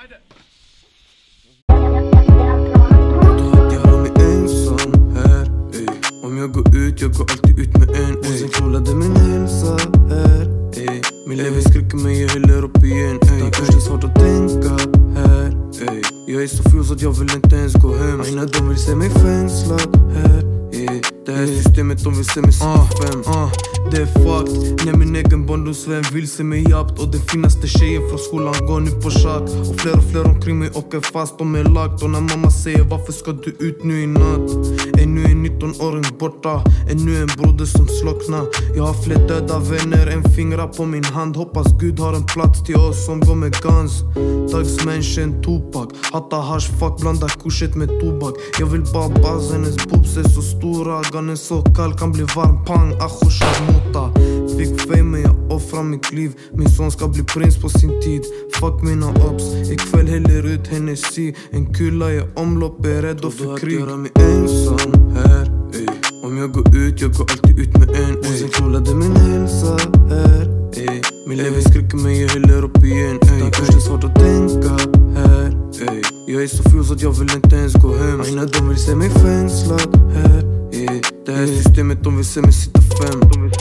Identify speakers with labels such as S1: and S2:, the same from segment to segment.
S1: Om jag går ut, jag går alltid ut med en. Och sen kollade min hälsa här. Min lever skriker men jag häller upp igen. Kanske det är svårt att tänka här. Jag är så full så att jag vill inte ens gå hem. Mina de vill se mig fängslad här. Det här systemet de vill se mig sitta fem. Det är fucked när min egen barndomsvän vill se mig japt. Och den finaste tjejen från skolan går nu på schack. Och fler omkring mig åker fast, de är lagt. Och när mamma säger varför ska du ut nu i natt? Ännu en 19-åring borta, ännu en broder som slocknar. Jag har fler döda vänner än fingrar på min hand. Hoppas Gud har en plats till oss som går med guns. Dagsmänniskan Tupac, hatta hash, fuck, blanda kurset med tobak. Jag vill bara buzz, hennes boobs är så stora. Ganen så kall, kan bli varm, pang, acho, sharmota. Fick fame men jag offrar mitt liv. Min son ska bli prins på sin tid. Fuck mina ops, ikväll häller ut Hennessy. En kula i omlopp, är redo för krig. Göra mig ensam här, om jag går ut, jag går alltid ut med en. Och sen kollade min hälsa här. Min lever skriker men jag häller upp igen. Kanske det är svårt att tänka här. Jag är så full så att jag vill inte ens gå hem. Mina de vill se mig fängslad här. Det här systemet de vill se mig sitta fem.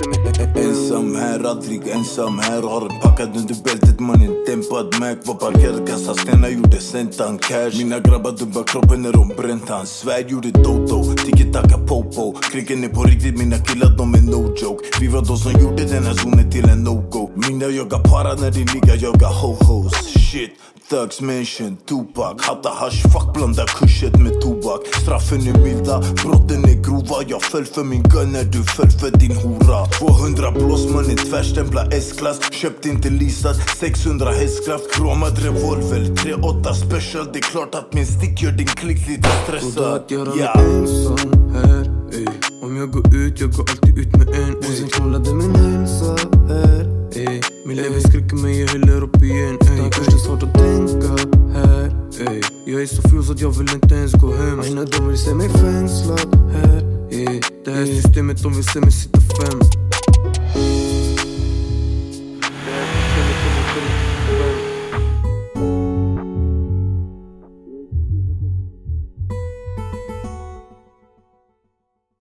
S2: Ensam här, aldrig ensam här. Har en packad under bältet, man en dämpad Mac. Var parkerad, kastad stenar, gjorde sentan cash. Mina grabbar dubbar kroppen när de bränt hans svärd. Gjorde dodo, tiki-taka popo. Krigen är på riktigt, mina killar de är no joke. Vi var de som gjorde den här zonen till en no-go. Mina jagar para när din liga jagar ho-hos. Shit, thugs mention Tupac. Hatta hash, fuck, blanda kurset med tobak. Straffen är milda, brotten är grova. Jag föll för min gun när du föll för din hora. 200 blås, mannen tvärstämpla S-klass. Köpt inte leasat, 600 hästkraft. Kromad revolver, 3-8 special. Det är klart att min stick gör din klick lite stressad.
S1: Och att göra mig ensam här. Om jag går ut, jag går alltid ut med en. Och sen kollade min hälsa här. Min lever skriker men jag häller upp igen. Kanske det är svårt att tänka här. Jag är så full så att jag vill inte ens gå hem. Mina de vill se mig fängslad här. Det här systemet de vill se mig sitta fem.